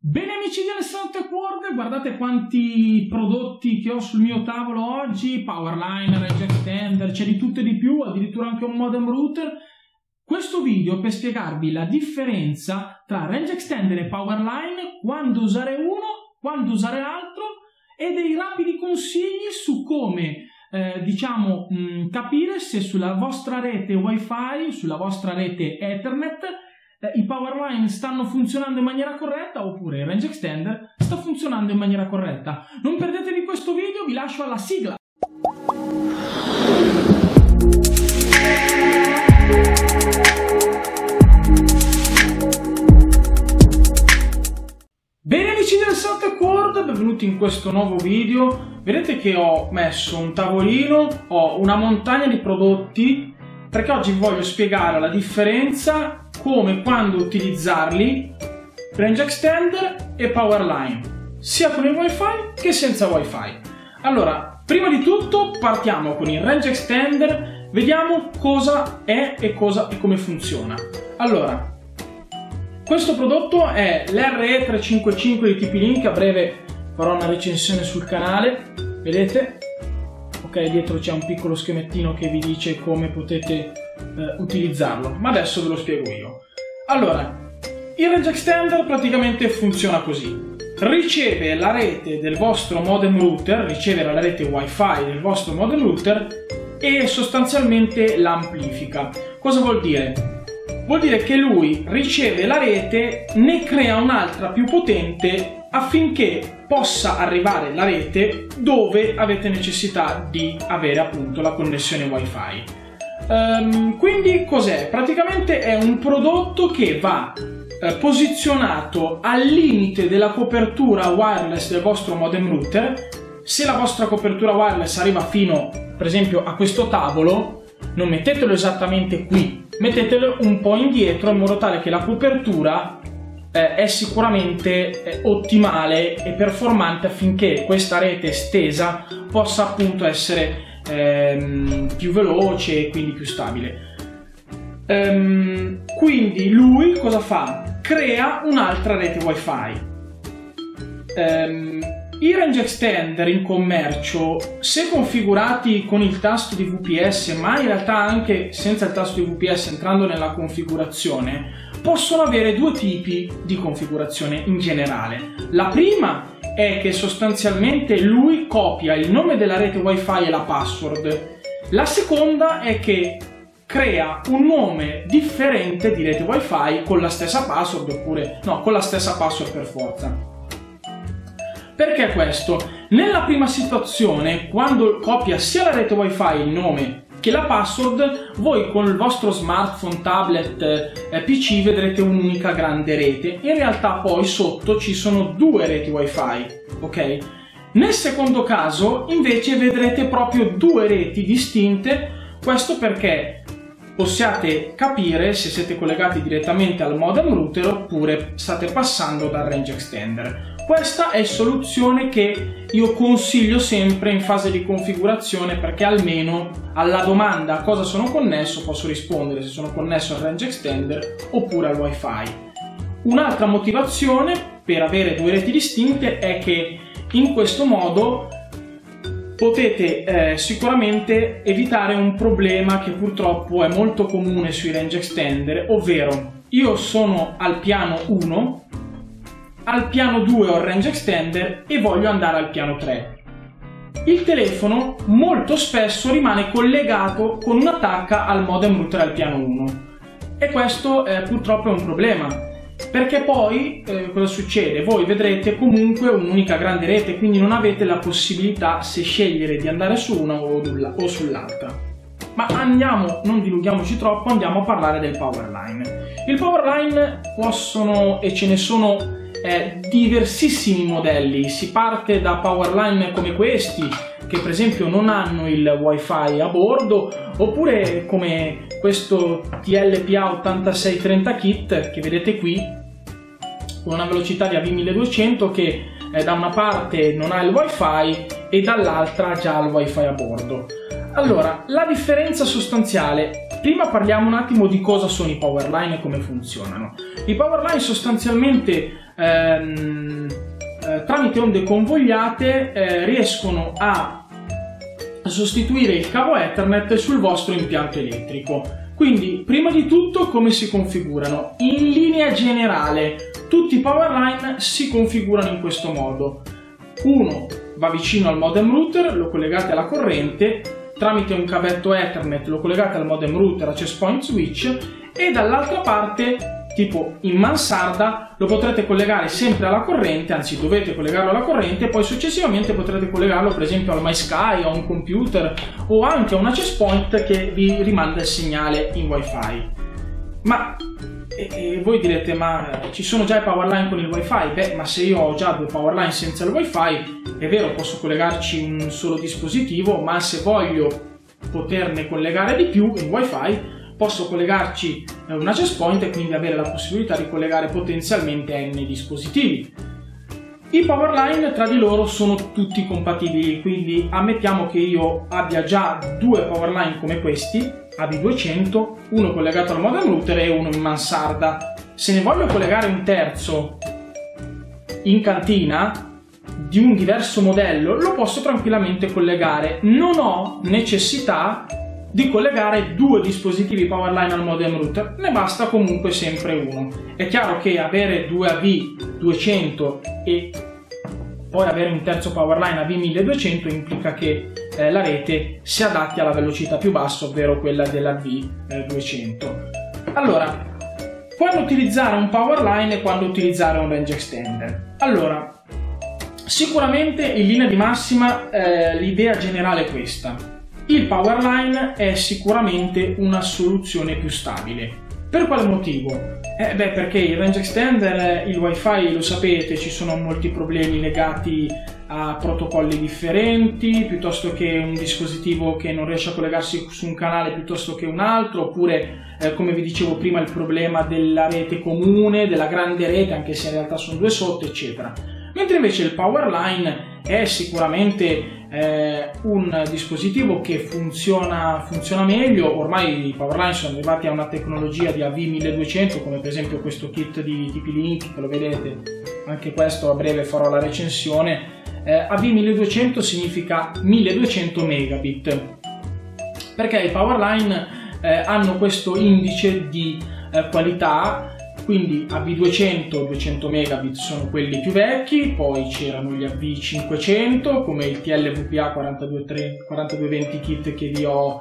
Bene amici di Alessandro Tech World, guardate quanti prodotti che ho sul mio tavolo oggi, Powerline, range extender, c'è di tutto e di più, addirittura anche un modem router. Questo video è per spiegarvi la differenza tra range extender e Powerline, quando usare uno, quando usare l'altro e dei rapidi consigli su come capire se sulla vostra rete Wi-Fi, sulla vostra rete Ethernet, i Powerline stanno funzionando in maniera corretta oppure il range extender sta funzionando in maniera corretta. Non perdetevi questo video, vi lascio alla sigla. Bene amici del Alessandro Tech World, benvenuti in questo nuovo video. Vedete che ho messo un tavolino, ho una montagna di prodotti perché oggi vi voglio spiegare la differenza, come e quando utilizzarli, range extender e Powerline, sia con il Wi-Fi che senza Wi-Fi. Allora, prima di tutto partiamo con il range extender, vediamo cosa è e come funziona. Allora, questo prodotto è l'RE355 di TP-Link, a breve farò una recensione sul canale, vedete? Ok, dietro c'è un piccolo schemettino che vi dice come potete utilizzarlo, ma adesso ve lo spiego io. Allora, il range extender praticamente funziona così: riceve la rete del vostro modem router, riceve la rete Wi-Fi del vostro modem router e sostanzialmente l'amplifica. Cosa vuol dire? Vuol dire che lui riceve la rete, ne crea un'altra più potente affinché possa arrivare la rete dove avete necessità di avere appunto la connessione Wi-Fi. Quindi cos'è? Praticamente è un prodotto che va posizionato al limite della copertura wireless del vostro modem router. Se la vostra copertura wireless arriva fino, per esempio, a questo tavolo, non mettetelo esattamente qui, mettetelo un po' indietro in modo tale che la copertura è sicuramente ottimale e performante affinché questa rete estesa possa appunto essere più veloce e quindi più stabile. Quindi lui cosa fa? Crea un'altra rete Wi-Fi. I range extender in commercio, se configurati con il tasto di VPS, ma in realtà anche senza il tasto di VPS entrando nella configurazione, possono avere due tipi di configurazione in generale. La prima è che sostanzialmente lui copia il nome della rete Wi-Fi e la password. La seconda è che crea un nome differente di rete Wi-Fi con la stessa password, oppure no, con la stessa password per forza. Perché questo? Nella prima situazione, quando copia sia la rete Wi-Fi, il nome, che la password, voi con il vostro smartphone, tablet, PC vedrete un'unica grande rete. In realtà poi sotto ci sono due reti Wi-Fi, ok? Nel secondo caso invece vedrete proprio due reti distinte, questo perché possiate capire se siete collegati direttamente al modem router oppure state passando dal range extender. Questa è soluzione che io consiglio sempre in fase di configurazione, perché almeno alla domanda a cosa sono connesso posso rispondere se sono connesso al range extender oppure al Wi-Fi. Un'altra motivazione per avere due reti distinte è che in questo modo potete sicuramente evitare un problema che purtroppo è molto comune sui range extender, ovvero io sono al piano 1, al piano 2 ho il range extender e voglio andare al piano 3. Il telefono molto spesso rimane collegato con una tacca al modem router al piano 1 e questo purtroppo è un problema, perché poi cosa succede? Voi vedrete comunque un'unica grande rete, quindi non avete la possibilità, se scegliere di andare su una o sull'altra. Ma andiamo, non dilunghiamoci troppo, andiamo a parlare del Powerline. Il Powerline possono, e ce ne sono diversissimi modelli. Si parte da Powerline come questi, che per esempio non hanno il Wi-Fi a bordo, oppure come questo TLPA8630 Kit che vedete qui, con una velocità di AV1200 che da una parte non ha il Wi-Fi e dall'altra già ha il Wi-Fi a bordo. Allora, la differenza sostanziale prima parliamo un attimo di cosa sono i powerline e come funzionano. I powerline sostanzialmente tramite onde convogliate riescono a sostituire il cavo Ethernet sul vostro impianto elettrico. Quindi, prima di tutto, come si configurano? In linea generale, tutti i powerline si configurano in questo modo. Uno va vicino al modem router, lo collegate alla corrente, tramite un cavetto Ethernet lo collegate al modem router access point switch, e dall'altra parte, tipo in mansarda, lo potrete collegare sempre alla corrente, anzi dovete collegarlo alla corrente, e poi successivamente potrete collegarlo per esempio al MySky, a un computer o anche a un access point che vi rimanda il segnale in wifi. Ma voi direte, ma ci sono già i powerline con il wifi? Beh, ma se io ho già due powerline senza il wifi, è vero, posso collegarci un solo dispositivo, ma se voglio poterne collegare di più in wifi, posso collegarci un access point e quindi avere la possibilità di collegare potenzialmente n dispositivi. I powerline tra di loro sono tutti compatibili, quindi ammettiamo che io abbia già due powerline come questi, AV200, uno collegato al modem router e uno in mansarda. Se ne voglio collegare un terzo in cantina di un diverso modello, lo posso tranquillamente collegare. Non ho necessità di collegare due dispositivi powerline al modem router, ne basta comunque sempre uno. È chiaro che avere due AV200 e poi avere un terzo powerline AV1200 implica che la rete si adatti alla velocità più bassa, ovvero quella dell'AV200. Allora, quando utilizzare un powerline e quando utilizzare un range extender? Allora, sicuramente in linea di massima l'idea generale è questa. Il powerline è sicuramente una soluzione più stabile. Per quale motivo? Perché il range extender, il wifi, lo sapete, ci sono molti problemi legati a protocolli differenti, piuttosto che un dispositivo che non riesce a collegarsi su un canale piuttosto che un altro, oppure come vi dicevo prima il problema della rete comune, della grande rete, anche se in realtà sono due sotto, eccetera. Mentre invece il powerline è sicuramente un dispositivo che funziona meglio. Ormai i powerline sono arrivati a una tecnologia di AV1200, come per esempio questo kit di TP-Link, che lo vedete, anche questo a breve farò la recensione. AV1200 significa 1200 megabit, perché i powerline hanno questo indice di qualità. Quindi AV200, 200 megabit sono quelli più vecchi, poi c'erano gli AV500 come il TLVPA 4220 kit che vi ho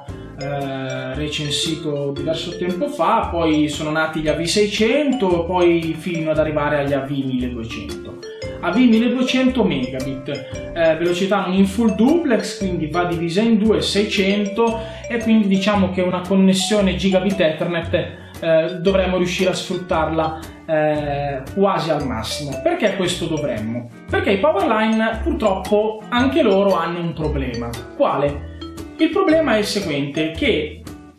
recensito diverso tempo fa, poi sono nati gli AV600, poi fino ad arrivare agli AV1200. AV1200 megabit, velocità non in full duplex, quindi va divisa in due, 600, e quindi diciamo che una connessione gigabit Ethernet dovremmo riuscire a sfruttarla quasi al massimo. Perché questo dovremmo? Perché i powerline purtroppo anche loro hanno un problema. Quale? Il problema è il seguente, che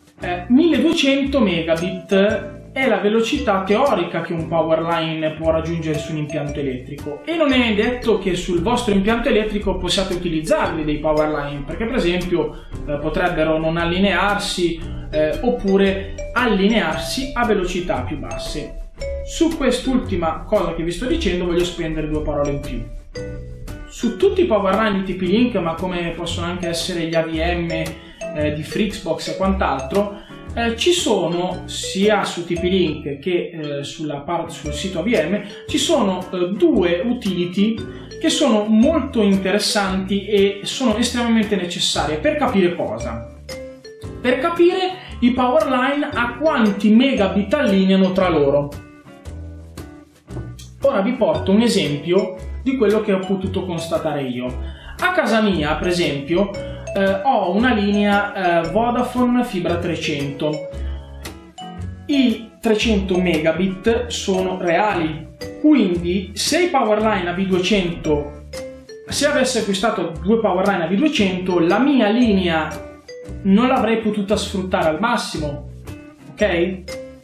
1200 megabit è la velocità teorica che un powerline può raggiungere su un impianto elettrico, e non è detto che sul vostro impianto elettrico possiate utilizzarli dei powerline, perché per esempio potrebbero non allinearsi oppure allinearsi a velocità più basse. Su quest'ultima cosa che vi sto dicendo voglio spendere due parole in più. Su tutti i powerline di TP-Link, ma come possono anche essere gli AVM di Fritzbox e quant'altro, ci sono sia su TP-Link che sul sito AVM ci sono due utility che sono molto interessanti e sono estremamente necessarie. Per capire cosa? Per capire i powerline a quanti megabit allineano tra loro. Ora vi porto un esempio di quello che ho potuto constatare io. A casa mia, per esempio, ho una linea Vodafone fibra 300. I 300 megabit sono reali, quindi se i powerline AV200, se avessi acquistato due powerline AV200, la mia linea non l'avrei potuta sfruttare al massimo, ok?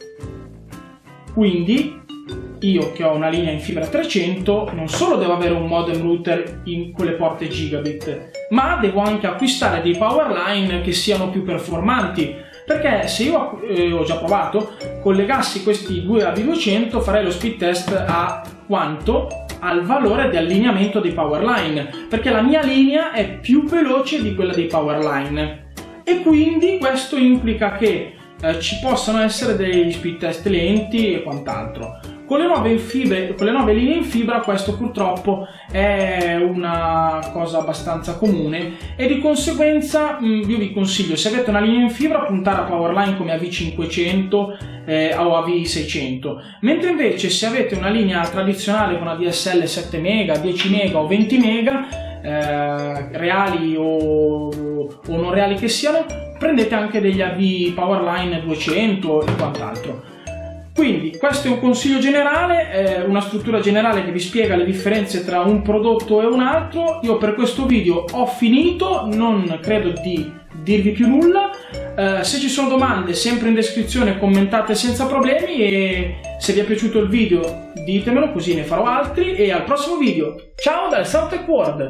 Quindi io che ho una linea in fibra 300 non solo devo avere un modem router con le porte gigabit, ma devo anche acquistare dei powerline che siano più performanti. perché se io ho già provato, collegassi questi due AV200 farei lo speed test a quanto? Al valore di allineamento dei Powerline, perché la mia linea è più veloce di quella dei Powerline e quindi questo implica che ci possano essere dei speed test lenti e quant'altro. Con le nuove linee in fibra questo purtroppo è una cosa abbastanza comune e di conseguenza io vi consiglio, se avete una linea in fibra, puntare a Powerline come AV500 o AV600, mentre invece se avete una linea tradizionale con ADSL 7 MB, 10 MB o 20 MB, reali o non reali che siano, prendete anche degli AV Powerline 200 e quant'altro. Quindi questo è un consiglio generale, una struttura generale che vi spiega le differenze tra un prodotto e un altro. Io per questo video ho finito, non credo di dirvi più nulla. Se ci sono domande, sempre in descrizione, commentate senza problemi, e se vi è piaciuto il video ditemelo, così ne farò altri, e al prossimo video. Ciao dal Soundtech World!